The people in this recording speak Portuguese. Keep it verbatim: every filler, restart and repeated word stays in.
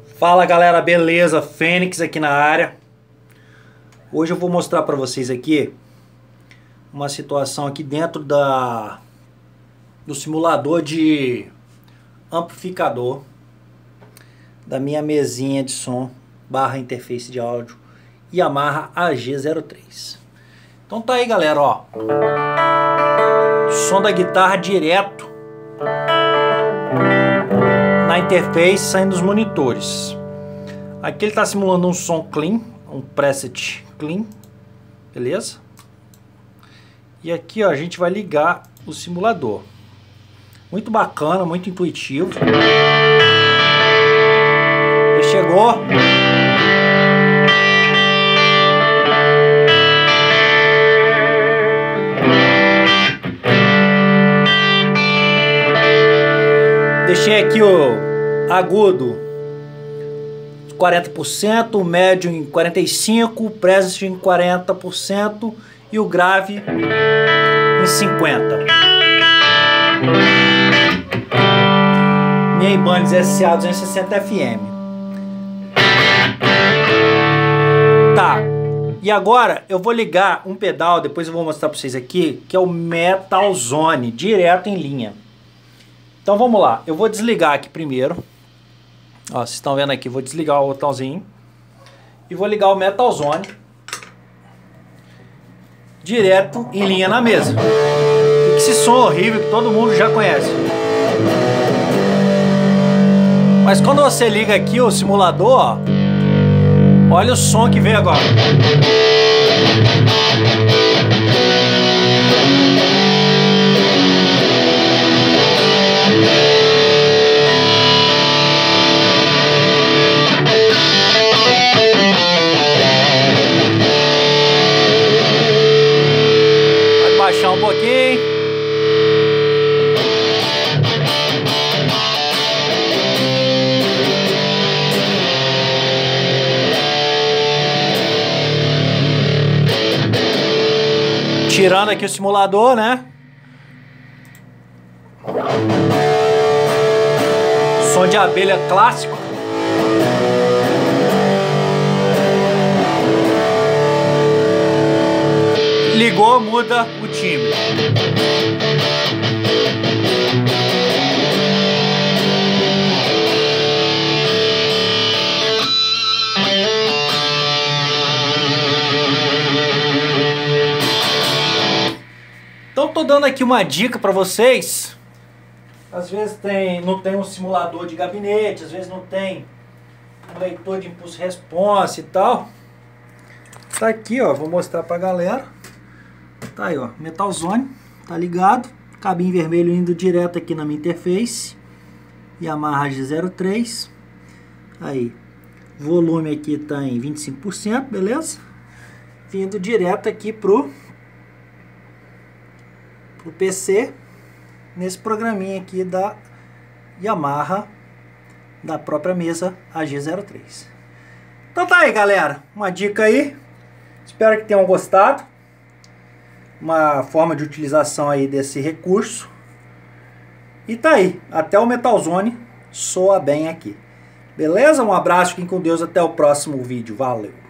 Fala galera, beleza? Fênix aqui na área. Hoje eu vou mostrar para vocês aqui uma situação aqui dentro da do simulador de amplificador da minha mesinha de som barra interface de áudio Yamaha A G zero três. Então tá aí galera, ó, som da guitarra direto na interface saindo dos monitores. Aqui ele está simulando um som clean, um preset clean, beleza? E aqui ó, a gente vai ligar o simulador. Muito bacana, muito intuitivo. Ele chegou. Deixei aqui o agudo quarenta por cento, o médio em quarenta e cinco por cento, o preset em quarenta por cento e o grave em cinquenta por cento. Minha Ibanez S A duzentos e sessenta F M. Tá, e agora eu vou ligar um pedal, depois eu vou mostrar para vocês aqui, que é o Metal Zone, direto em linha. Então vamos lá, eu vou desligar aqui primeiro. Ó, vocês estão vendo aqui, vou desligar o botãozinho e vou ligar o Metal Zone direto em linha na mesa. Esse som horrível que todo mundo já conhece. Mas quando você liga aqui o simulador, ó, olha o som que vem agora. Vai baixar um pouquinho. Tirando aqui o simulador, né? Som de abelha clássico. Ligou, muda o timbre. Então tô dando aqui uma dica para vocês. Às vezes tem, não tem um simulador de gabinete, às vezes não tem um leitor de impulso response e tal. Tá aqui, ó, vou mostrar pra galera. Tá aí, ó, Metal Zone, tá ligado. Cabinho vermelho indo direto aqui na minha interface. Yamaha A G zero três. Aí, volume aqui tá em vinte e cinco por cento, beleza? Vindo direto aqui pro o P C, nesse programinha aqui da Yamaha, da própria mesa A G zero três. Então tá aí galera, uma dica aí, espero que tenham gostado, uma forma de utilização aí desse recurso, e tá aí, até o Metal Zone soa bem aqui, beleza? Um abraço, fiquem com Deus, até o próximo vídeo, valeu!